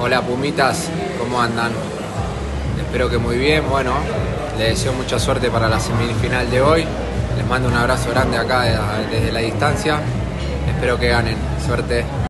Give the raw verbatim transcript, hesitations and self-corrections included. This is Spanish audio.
Hola Pumitas, ¿cómo andan? Espero que muy bien. Bueno, les deseo mucha suerte para la semifinal de hoy. Les mando un abrazo grande acá desde la distancia. Espero que ganen. Suerte.